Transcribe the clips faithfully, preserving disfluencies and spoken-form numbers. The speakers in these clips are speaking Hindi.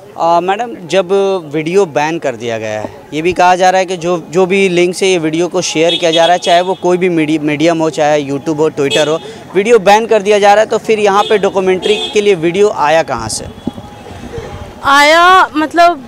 मैडम, जब वीडियो बैन कर दिया गया है, ये भी कहा जा रहा है कि जो जो भी लिंक से ये वीडियो को शेयर किया जा रहा है, चाहे वो कोई भी मीडियम हो, चाहे यूट्यूब हो, ट्विटर हो, वीडियो बैन कर दिया जा रहा है, तो फिर यहाँ पे डॉक्यूमेंट्री के लिए वीडियो आया कहाँ से? आया मतलब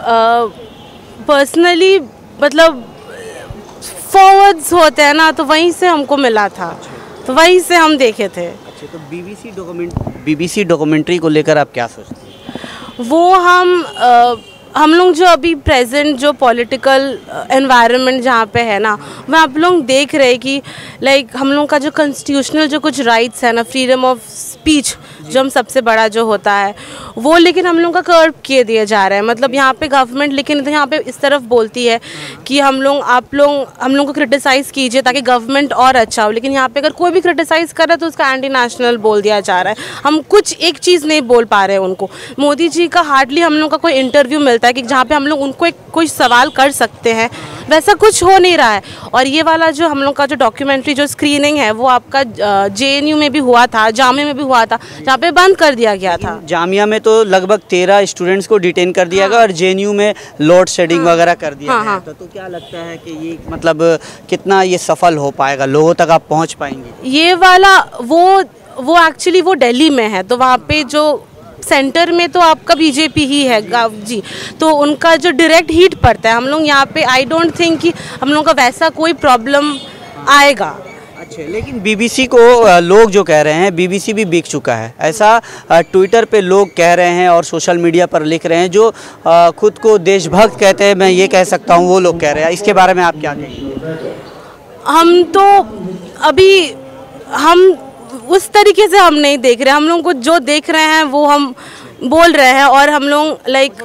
पर्सनली uh, मतलब फॉरवर्ड्स होते हैं ना, तो वहीं से हमको मिला था, तो वहीं से हम देखे थे। अच्छा, तो बीबीसी डॉक्यूमेंट बीबीसी डॉक्यूमेंट्री को लेकर आप क्या सोचते हैं? वो हम आ, हम लोग जो अभी प्रेजेंट जो पॉलिटिकल एनवायरनमेंट जहाँ पे है ना, वहाँ आप लोग देख रहे हैं कि लाइक हम लोग का जो कॉन्स्टिट्यूशनल जो कुछ राइट्स है ना, फ्रीडम ऑफ स्पीच जो हम सबसे बड़ा जो होता है वो, लेकिन हम लोग का कर्व किए दिए जा रहे हैं। मतलब यहाँ पे गवर्नमेंट लेकिन यहाँ पे इस तरफ बोलती है कि हम लोग आप लोग हम लोग को क्रिटिसाइज़ कीजिए ताकि गवर्नमेंट और अच्छा हो, लेकिन यहाँ पे अगर कोई भी क्रिटिसाइज़ कर रहा है तो उसका एंटी नेशनल बोल दिया जा रहा है। हम कुछ एक चीज़ नहीं बोल पा रहे हैं उनको। मोदी जी का हार्डली हम लोग का कोई इंटरव्यू मिलता है कि जहाँ पे हम लोग उनको एक कोई सवाल कर सकते हैं, वैसा कुछ हो नहीं रहा है। और ये वाला जो हम लोग का जो डॉक्यूमेंट्री जो स्क्रीनिंग है वो आपका जे एन यू में भी हुआ था, जामिया में भी हुआ था, जहाँ पे बंद कर दिया गया था। जामिया में तो लगभग तेरह स्टूडेंट्स को डिटेन कर दिया गया और जे एन यू में लोड शेडिंग हाँ, वगैरह कर दिया हाँ, गया हाँ। था। तो क्या लगता है कि ये मतलब कितना ये सफल हो पाएगा, लोगों तक आप पहुँच पाएंगे? ये वाला वो वो एक्चुअली वो दिल्ली में है, तो वहाँ पे जो सेंटर में तो आपका बीजेपी ही है जी, तो उनका जो डायरेक्ट हीट पड़ता है। हम लोग यहाँ पे आई डोंट थिंक कि हम लोग का वैसा कोई प्रॉब्लम आएगा। अच्छा, लेकिन बीबीसी को लोग जो कह रहे हैं, बीबीसी भी बिक चुका है, ऐसा ट्विटर पे लोग कह रहे हैं और सोशल मीडिया पर लिख रहे हैं, जो खुद को देशभक्त कहते हैं, मैं ये कह सकता हूँ, वो लोग कह रहे हैं। इसके बारे में आप क्या कहेंगे? हम तो अभी हम उस तरीके से हम नहीं देख रहे, हम लोग को जो देख रहे हैं वो हम बोल रहे हैं, और हम लोग लाइक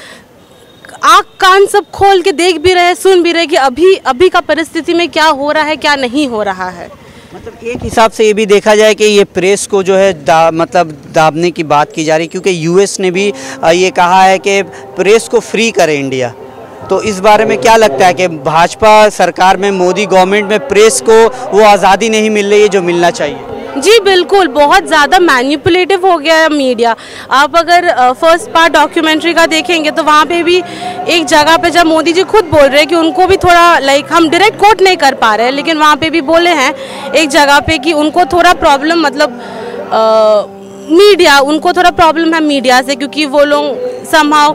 आँख कान सब खोल के देख भी रहे हैं, सुन भी रहे हैं कि अभी अभी का परिस्थिति में क्या हो रहा है, क्या नहीं हो रहा है। मतलब एक हिसाब से ये भी देखा जाए कि ये प्रेस को जो है दा, मतलब दाबने की बात की जा रही है, क्योंकि यूएस ने भी ये कहा है कि प्रेस को फ्री करे इंडिया। तो इस बारे में क्या लगता है कि भाजपा सरकार में, मोदी गवर्नमेंट में प्रेस को वो आज़ादी नहीं मिल रही है जो मिलना चाहिए? जी बिल्कुल, बहुत ज़्यादा मैनिपुलेटिव हो गया है मीडिया। आप अगर फर्स्ट पार्ट डॉक्यूमेंट्री का देखेंगे तो वहाँ पे भी एक जगह पे जब मोदी जी खुद बोल रहे हैं कि उनको भी थोड़ा लाइक हम डायरेक्ट कोट नहीं कर पा रहे हैं, लेकिन वहाँ पे भी बोले हैं एक जगह पे कि उनको थोड़ा प्रॉब्लम, मतलब आ, मीडिया उनको थोड़ा प्रॉब्लम है मीडिया से, क्योंकि वो लोग समहाउ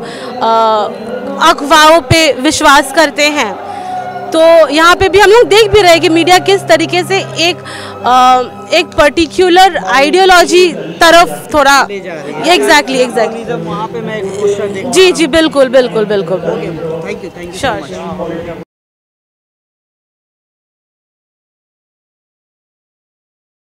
अफवाहों पे विश्वास करते हैं। तो यहाँ पे भी हम लोग देख भी रहे हैं कि मीडिया किस तरीके से एक आ, एक पर्टिकुलर आइडियोलॉजी तरफ थोड़ा एग्जैक्टली एग्जैक्टली वहाँ पे मैं एक पोस्टर देख, जी जी बिल्कुल बिल्कुल बिल्कुल, thank you thank you. Sure.